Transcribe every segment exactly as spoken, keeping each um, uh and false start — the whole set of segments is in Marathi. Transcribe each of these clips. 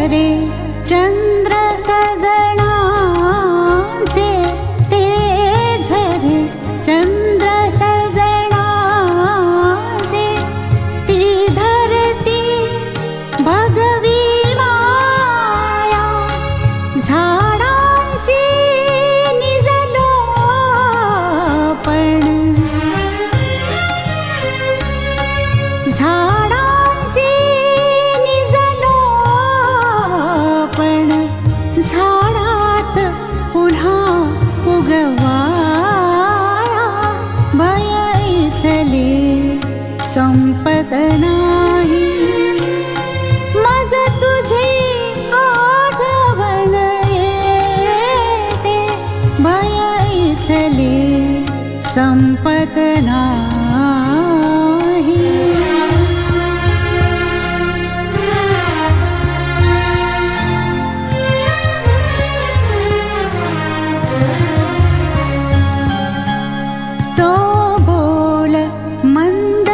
झरे चंद्र सजनाचे, ते झरे चंद्र सजनाचे, ती धरती भगवी माया, झाडांची निजलोपण, झाडांची निजलोपण, झाडात पुन्हा उगवाया, भय इथले संपत नाही, मज तुझी आठवण येते, भय इथले संपत नाही. तो बोल मंद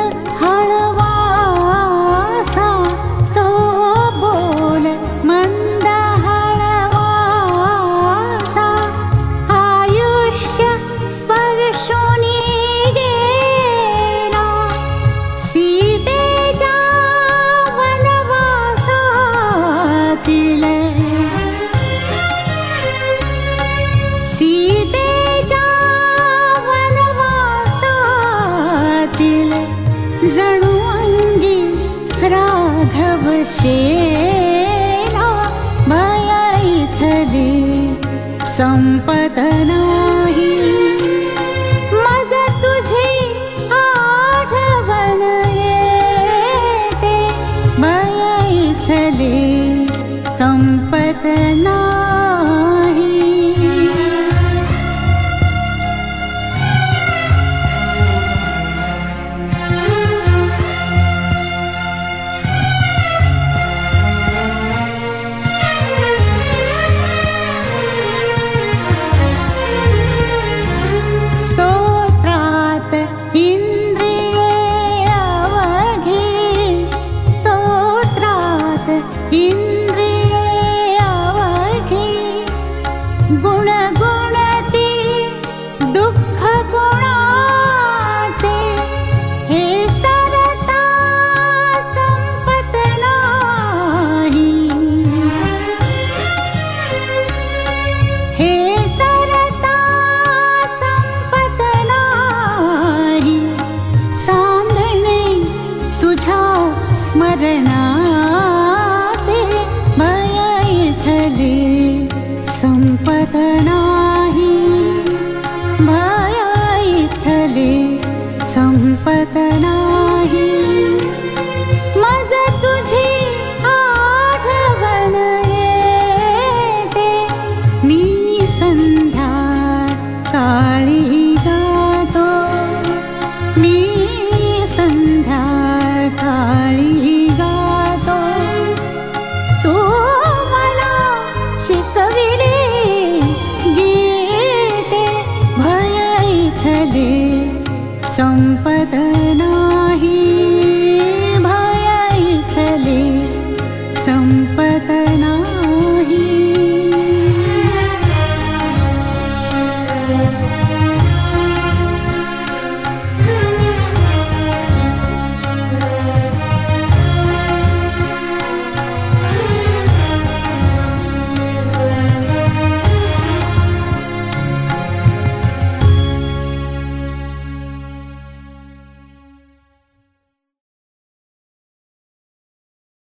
हळवासा, तो बोल मंद हळवासा, आयुष्य स्पर्शोनी गेला, सीतेच्या वनवासातील, सीतेच्या वनवासातील, जणू अंगी राघव शेला, भय इथले संपत नाही, मज तुझी आठवण येते, भय इथले संपत नाही. स्तोत्रात इंद्रिये अवघी, स्तोत्रात इंद्रिये अवघी, गुणगुणती दुःख गुणाचे, हे सरता संपत नाही, हे सरता संपत नाही, चांदणे तुझ्या स्मरणाचे, भय इथले संपत नाही, भय इथले संपत नाही, मज तुझी आठवण येते, मी संध्या काळी गातो, मी संध्या काळी गातो, तू मला शिकविले गीते, भय इथले संपत नाही, भय इथले संपत नाही.